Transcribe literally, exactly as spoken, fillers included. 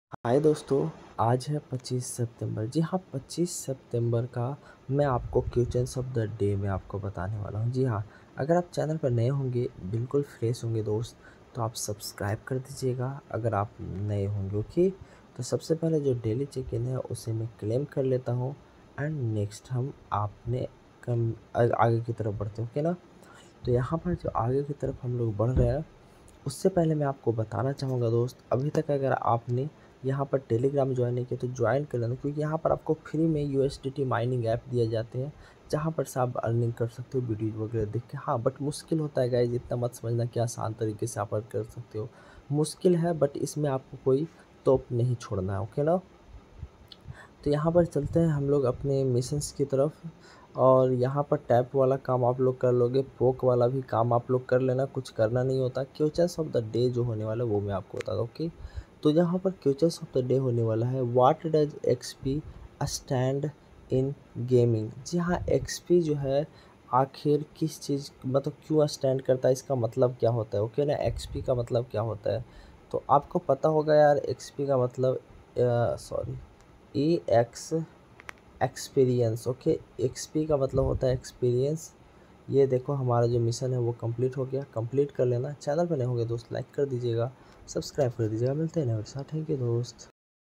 हाय दोस्तों, आज है पच्चीस सितंबर। जी हाँ, पच्चीस सितंबर का मैं आपको क्वेश्चंस ऑफ द डे में आपको बताने वाला हूँ। जी हाँ, अगर आप चैनल पर नए होंगे, बिल्कुल फ्रेश होंगे दोस्त, तो आप सब्सक्राइब कर दीजिएगा अगर आप नए होंगे। ओके, तो सबसे पहले जो डेली चेक इन है उसे मैं क्लेम कर लेता हूँ एंड नेक्स्ट हम आपने कम आ- आगे की तरफ बढ़ते हैं। ओके ना, तो यहाँ पर जो आगे की तरफ हम लोग बढ़ रहे हैं, उससे पहले मैं आपको बताना चाहूँगा दोस्त, अभी तक अगर आपने यहाँ पर टेलीग्राम ज्वाइन नहीं किया तो ज्वाइन कर लेना, क्योंकि यहाँ पर आपको फ्री में यूएसडीटी माइनिंग ऐप दिए जाते हैं, जहाँ पर से आप अर्निंग कर सकते हो वीडियो वगैरह देख के। हाँ, बट मुश्किल होता है गाइज, इतना मत समझना कि आसान तरीके से आप अर्न कर सकते हो। मुश्किल है, बट इसमें आपको कोई तोप नहीं छोड़ना है। ओके ना, तो यहाँ पर चलते हैं हम लोग अपने मिशंस की तरफ। और यहाँ पर टैप वाला काम आप लोग कर लोगे, पोक वाला भी काम आप लोग कर लेना, कुछ करना नहीं होता। क्वेश्चंस ऑफ द डे जो होने वाला है वो मैं आपको बता दूँ। ओके, तो यहाँ पर क्वेश्चंस ऑफ द डे होने वाला है, what does XP stand in gaming. जी हाँ, एक्सपी जो है आखिर किस चीज़, मतलब क्यों स्टैंड करता है, इसका मतलब क्या होता है। ओके ना, एक्सपी का मतलब क्या होता है तो आपको पता होगा यार। एक्सपी का मतलब, sorry, E X experience. Okay, XP का मतलब होता है एक्सपीरियंस। ये देखो, हमारा जो मिशन है वो कंप्लीट हो गया। कंप्लीट कर लेना। चैनल पर नए होंगे दोस्त, लाइक कर दीजिएगा, सब्सक्राइब कर दीजिएगा। मिलते हैं नेक्स्ट साथ। थैंक यू दोस्त।